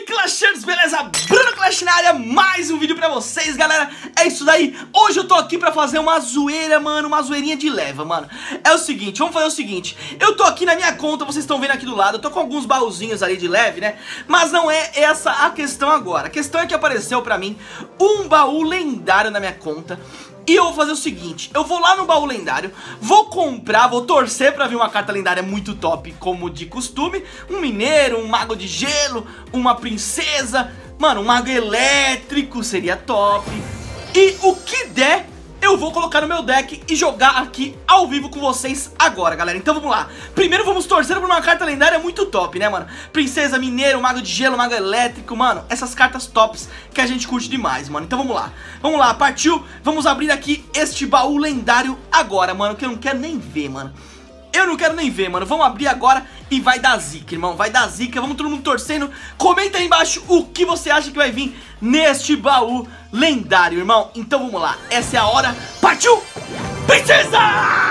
Clashers, beleza? Bruno Clash na área, mais um vídeo pra vocês, galera. É isso daí, hoje eu tô aqui pra fazer uma zoeira, mano, uma zoeirinha de leva, mano. É o seguinte, vamos fazer o seguinte. Eu tô aqui na minha conta, vocês estão vendo aqui do lado. Eu tô com alguns baúzinhos ali de leve, né? Mas não é essa a questão agora. A questão é que apareceu pra mim um baú lendário na minha conta. E eu vou fazer o seguinte, eu vou lá no baú lendário, vou comprar, vou torcer pra vir uma carta lendária muito top, como de costume. Um mineiro, um mago de gelo, uma princesa, mano, um mago elétrico seria top. E o que der, eu vou colocar no meu deck e jogar aqui ao vivo com vocês agora, galera. Então vamos lá. Primeiro vamos torcer por uma carta lendária muito top, né, mano? Princesa, mineiro, mago de gelo, mago elétrico, mano. Essas cartas tops que a gente curte demais, mano. Então vamos lá. Vamos lá, partiu. Vamos abrir aqui este baú lendário agora, mano, que eu não quero nem ver, mano. Eu não quero nem ver, mano. Vamos abrir agora e vai dar zica, irmão. Vai dar zica, vamos todo mundo torcendo. Comenta aí embaixo o que você acha que vai vir neste baú lendário, irmão. Então vamos lá, essa é a hora. Partiu! Princesa!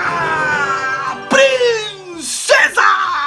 Princesa!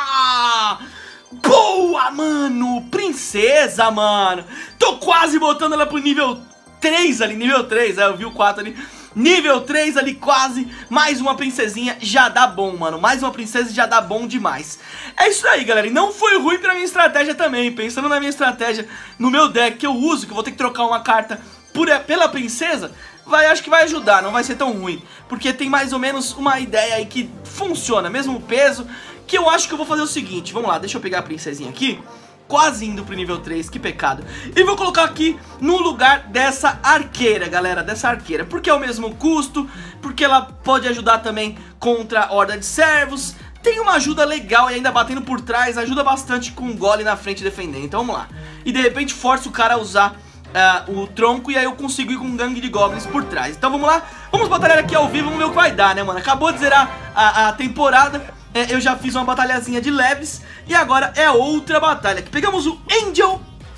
Boa, mano! Princesa, mano. Tô quase botando ela pro nível 3 ali, nível 3. Aí eu vi o 4 ali. Nível 3 ali quase, mais uma princesinha já dá bom, mano. Mais uma princesa já dá bom demais. É isso aí, galera, e não foi ruim pra minha estratégia também. Pensando na minha estratégia, no meu deck que eu uso, que eu vou ter que trocar uma carta pela princesa, acho que vai ajudar, não vai ser tão ruim. Porque tem mais ou menos uma ideia aí que funciona, mesmo peso. Que eu acho que eu vou fazer o seguinte, vamos lá, deixa eu pegar a princesinha aqui. Quase indo pro nível 3, que pecado. E vou colocar aqui no lugar dessa arqueira, galera, dessa arqueira. Porque é o mesmo custo, porque ela pode ajudar também contra a horda de servos. Tem uma ajuda legal e ainda batendo por trás, ajuda bastante com o gole na frente defendendo. Então vamos lá. E de repente força o cara a usar o tronco e aí eu consigo ir com um gangue de goblins por trás. Então vamos lá, vamos batalhar aqui ao vivo, vamos ver o que vai dar, né, mano? Acabou de zerar a temporada. Eu já fiz uma batalhazinha de leves e agora é outra batalha. Que pegamos o Angel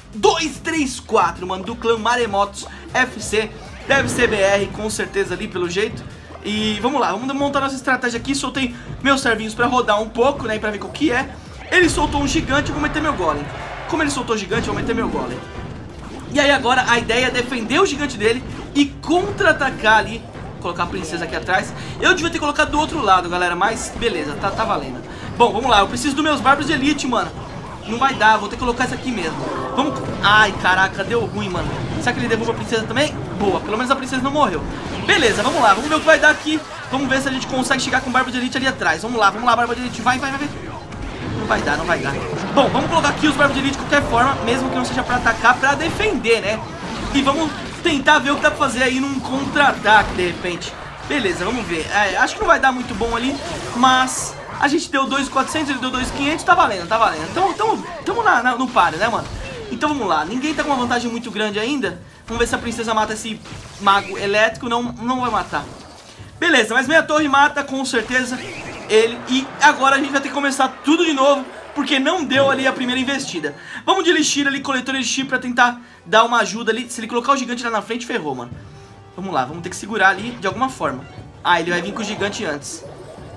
234, mano, do clã Maremotos FC. Deve ser BR, com certeza ali, pelo jeito. E vamos lá, vamos montar nossa estratégia aqui. Soltei meus servinhos pra rodar um pouco, né, pra ver o que é. Ele soltou um gigante, eu vou meter meu golem. Como ele soltou o gigante, eu vou meter meu golem. E aí agora a ideia é defender o gigante dele e contra-atacar ali. Colocar a princesa aqui atrás. Eu devia ter colocado do outro lado, galera, mas beleza, tá valendo. Bom, vamos lá, eu preciso dos meus bárbaros de elite, mano. Não vai dar, vou ter que colocar isso aqui mesmo. Vamos... Ai, caraca, deu ruim, mano. Será que ele derruba a princesa também? Boa, pelo menos a princesa não morreu. Beleza, vamos lá, vamos ver o que vai dar aqui. Vamos ver se a gente consegue chegar com o bárbaro de elite ali atrás. Vamos lá, bárbaro de elite, vai. Não vai dar. Bom, vamos colocar aqui os bárbaros de elite de qualquer forma, mesmo que não seja pra atacar, pra defender, né? E vamos tentar ver o que dá pra fazer aí num contra-ataque, de repente. Beleza, vamos ver. Acho que não vai dar muito bom ali, mas a gente deu 2.400, ele deu 2.500, tá valendo. Tamo no páreo, né, mano? Então vamos lá, ninguém tá com uma vantagem muito grande ainda. Vamos ver se a princesa mata esse mago elétrico. Não vai matar. Beleza, mas meia torre mata, com certeza, ele. E agora a gente vai ter que começar tudo de novo, porque não deu ali a primeira investida. Vamos de elixir ali, coletor de elixir, pra tentar dar uma ajuda ali. Se ele colocar o gigante lá na frente, ferrou, mano. Vamos lá, vamos ter que segurar ali de alguma forma. Ele vai vir com o gigante antes.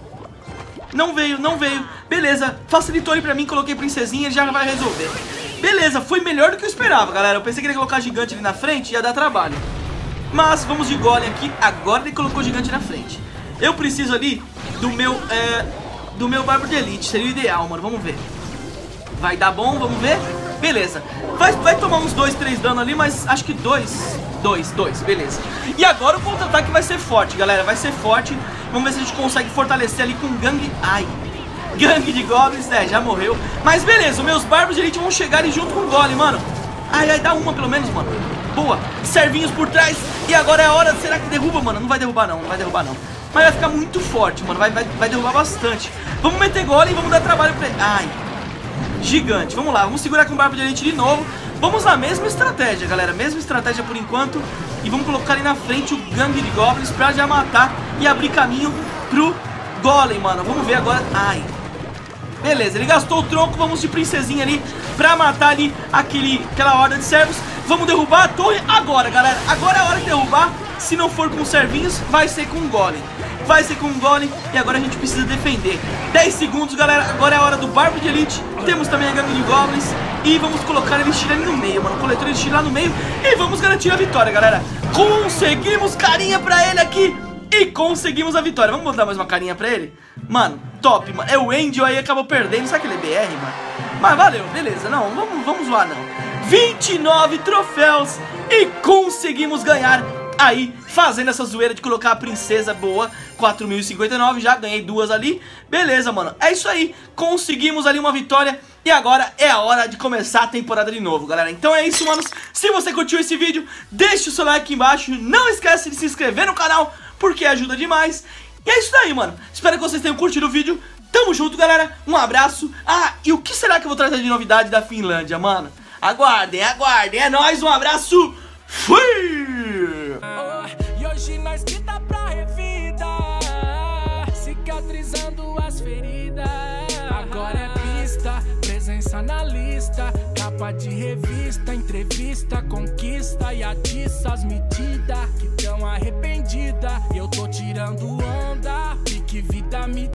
Não veio. Beleza, facilitou aí pra mim, coloquei princesinha, ele já vai resolver. Beleza, foi melhor do que eu esperava, galera. Eu pensei que ele ia colocar gigante ali na frente, ia dar trabalho. Mas vamos de golem aqui. Agora ele colocou o gigante na frente. Eu preciso ali do meu bárbaro de elite, seria o ideal, mano, vamos ver. Vai dar bom, vamos ver. Beleza, vai tomar uns 2, 3 dano ali, mas acho que 2, beleza. E agora o contra-ataque vai ser forte, galera, vai ser forte. Vamos ver se a gente consegue fortalecer ali com gangue. Gangue de goblins, já morreu. Mas beleza, os meus bárbaros de elite vão chegar ali junto com o golem, mano. Dá uma pelo menos, mano. Boa, servinhos por trás. E agora é a hora, será que derruba, mano? Não vai derrubar não. Mas vai ficar muito forte, mano, vai derrubar bastante. Vamos meter golem e vamos dar trabalho pra ele. Gigante, vamos lá, vamos segurar com o bárbaro de elite de novo. Vamos na mesma estratégia, galera, mesma estratégia por enquanto. E vamos colocar ali na frente o gangue de goblins pra já matar e abrir caminho pro golem, mano. Vamos ver agora, beleza, ele gastou o tronco, vamos de princesinha ali pra matar ali aquela horda de servos. Vamos derrubar a torre agora, galera. Agora é a hora de derrubar. Se não for com servinhos, vai ser com o golem. vai ser com um golem. E agora a gente precisa defender. 10 segundos, galera, agora é a hora do Barba de Elite. Temos também a gangue de goblins. E vamos colocar ele ali no meio, mano. Coletor ele lá no meio. E vamos garantir a vitória, galera. Conseguimos carinha pra ele aqui. E conseguimos a vitória. Vamos botar mais uma carinha pra ele? Mano, top, mano. É o Angel aí, acabou perdendo. Será que ele é BR, mano? Mas valeu, beleza. Não, vamos zoar, não. 29 troféus. E conseguimos ganhar aí, fazendo essa zoeira de colocar a princesa boa. 4.059, já ganhei duas ali. Beleza, mano, é isso aí. Conseguimos ali uma vitória. E agora é a hora de começar a temporada de novo, galera. Então é isso, manos. Se você curtiu esse vídeo, deixa o seu like aqui embaixo. Não esquece de se inscrever no canal, porque ajuda demais. E é isso aí, mano. Espero que vocês tenham curtido o vídeo. Tamo junto, galera. Um abraço. Ah, e o que será que eu vou trazer de novidade da Finlândia, mano? Aguardem, aguardem. É nóis, um abraço. Fui! E hoje nós que dá pra revida, cicatrizando as feridas. Agora é pista, presença na lista, capa de revista, entrevista, conquista e atiça as medidas que tão arrependida. Eu tô tirando onda, pique vida me